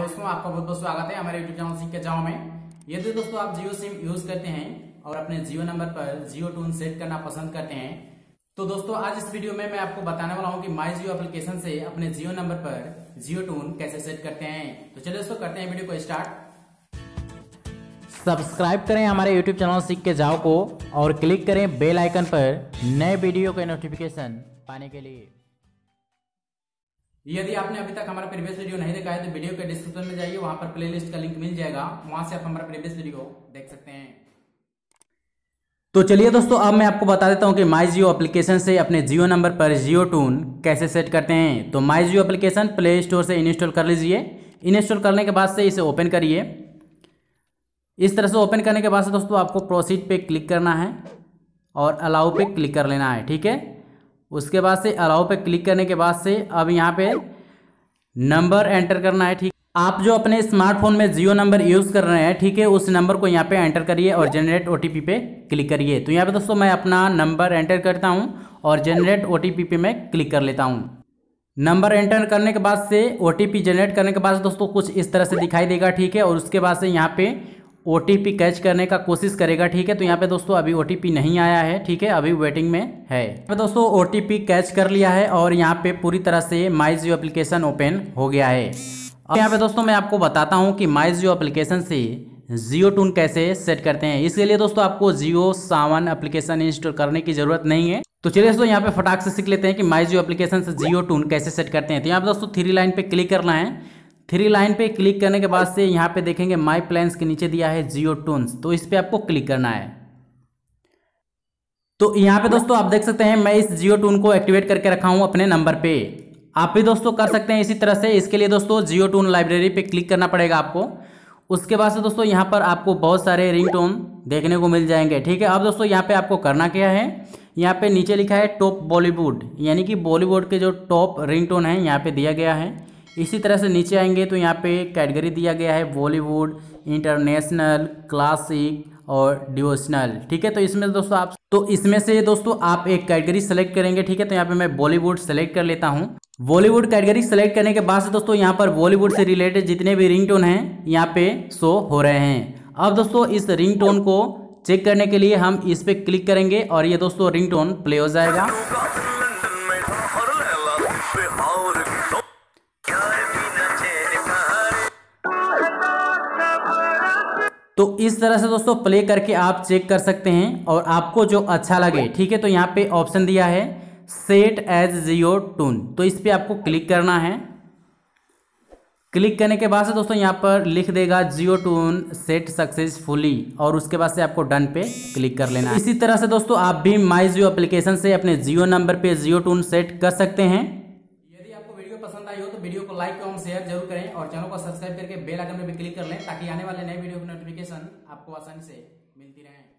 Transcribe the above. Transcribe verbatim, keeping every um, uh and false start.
दोस्तों, आपका बहुत बहुत स्वागत है हमारे यूट्यूब चैनल सीख के जाओ में। यदि दोस्तों आप जियो सिम यूज करते हैं और अपने जियो नंबर पर जियो टून सेट करना पसंद करते हैं, तो दोस्तों आज इस वीडियो में मैं आपको बताने वाला हूं कि माई जियो एप्लीकेशन से अपने जियो नंबर पर जियो टून कैसे सेट करते हैं। तो चलिए दोस्तों करते हैं वीडियो को स्टार्ट। सब्सक्राइब करें हमारे यूट्यूब चैनल सीख के जाओ को और क्लिक करें बेल आइकन पर नए वीडियो के नोटिफिकेशन पाने के लिए। यदि आपने अभी तक हमारा प्रीवियस वीडियो नहीं देखा है तो वीडियो के डिस्क्रिप्शन में जाइए, वहां पर प्लेलिस्ट का लिंक मिल जाएगा, वहां से आप हमारा प्रीवियस वीडियो देख सकते हैं। तो चलिए दोस्तों अब मैं आपको बता देता हूं कि माई जियो एप्लीकेशन से अपने जियो नंबर पर जियो टून कैसे सेट करते हैं। तो My Jio application play store से इंस्टॉल कर लीजिए। इंस्टॉल करने के बाद से इसे ओपन करिए। इस तरह से ओपन करने के बाद से दोस्तों आपको प्रोसीड पे क्लिक करना है और अलाउ पे क्लिक कर लेना है, ठीक है। उसके बाद से अलाउ पे क्लिक करने के बाद से अब यहाँ पे नंबर एंटर करना है, ठीक। आप जो अपने स्मार्टफोन में जियो नंबर यूज़ कर रहे हैं, ठीक है, उस नंबर को यहाँ पे एंटर करिए और जनरेट ओटीपी पे क्लिक करिए। तो यहाँ पे दोस्तों मैं अपना नंबर एंटर करता हूँ और जनरेट ओटीपी पे मैं क्लिक कर लेता हूँ। नंबर एंटर करने के बाद से ओटीपी जनरेट करने के बाद दोस्तों कुछ इस तरह से दिखाई देगा, ठीक है। और उसके बाद से यहाँ पे ओटीपी कैच करने का कोशिश करेगा, ठीक है। तो यहाँ पे दोस्तों अभी ओटीपी नहीं आया है, ठीक है, अभी वेटिंग में है। तो दोस्तों ओटीपी कैच कर लिया है और यहाँ पे पूरी तरह से माई जियो एप्लीकेशन ओपन हो गया है। अब यहाँ पे दोस्तों मैं आपको बताता हूँ कि माई जियो एप्लीकेशन से जियो टून कैसे सेट करते हैं। इसके लिए दोस्तों आपको जियो सावन एप्लीकेशन इंस्टॉल करने की जरूरत नहीं है। तो चलिए दोस्तों यहाँ पे फटाक से सीख लेते हैं कि माई जियो एप्लीकेशन से जियो टून कैसे सेट करते हैं। तो यहाँ पे दोस्तों थ्री लाइन पे क्लिक करना है। थ्री लाइन पे क्लिक करने के बाद से यहाँ पे देखेंगे माई प्लान्स के नीचे दिया है जियो टून्स, तो इस पे आपको क्लिक करना है। तो यहाँ पे दोस्तों आप देख सकते हैं मैं इस जियो टून को एक्टिवेट करके रखा हूँ अपने नंबर पे। आप भी दोस्तों कर सकते हैं इसी तरह से। इसके लिए दोस्तों जियो टून लाइब्रेरी पे क्लिक करना पड़ेगा आपको। उसके बाद से दोस्तों यहाँ पर आपको बहुत सारे रिंगटोन देखने को मिल जाएंगे, ठीक है। अब दोस्तों यहाँ पे आपको करना क्या है, यहाँ पे नीचे लिखा है टॉप बॉलीवुड, यानी कि बॉलीवुड के जो टॉप रिंगटोन है यहाँ पे दिया गया है। इसी तरह से नीचे आएंगे तो यहाँ पे कैटेगरी दिया गया है बॉलीवुड, इंटरनेशनल, क्लासिक और डिवोशनल, ठीक है। तो इसमें दोस्तों आप तो इसमें से दोस्तों आप एक कैटेगरी सेलेक्ट करेंगे, ठीक है। तो यहाँ पे मैं बॉलीवुड सेलेक्ट कर लेता हूँ। बॉलीवुड कैटेगरी सेलेक्ट करने के बाद से दोस्तों यहाँ पर बॉलीवुड से रिलेटेड जितने भी रिंगटोन हैं यहाँ पे शो हो रहे हैं। अब दोस्तों इस रिंगटोन को चेक करने के लिए हम इस पे क्लिक करेंगे और ये दोस्तों रिंगटोन प्ले हो जाएगा। तो इस तरह से दोस्तों प्ले करके आप चेक कर सकते हैं और आपको जो अच्छा लगे, ठीक है। तो यहाँ पे ऑप्शन दिया है सेट एज जियो टून, तो इस पे आपको क्लिक करना है। क्लिक करने के बाद से दोस्तों यहाँ पर लिख देगा जियो टून सेट सक्सेसफुली और उसके बाद से आपको डन पे क्लिक कर लेना है। इसी तरह से दोस्तों आप भी माई जियो एप्लीकेशन से अपने जियो नंबर पे जियो टून सेट कर सकते हैं। यदि आपको वीडियो पसंद आई हो तो वीडियो को लाइक और शेयर जरूर करें और चैनल को सब्सक्राइब करके बेल आइकन में भी क्लिक कर लें ताकि आने वाले नए वीडियो की नोटिफिकेशन आपको आसानी से मिलती रहे।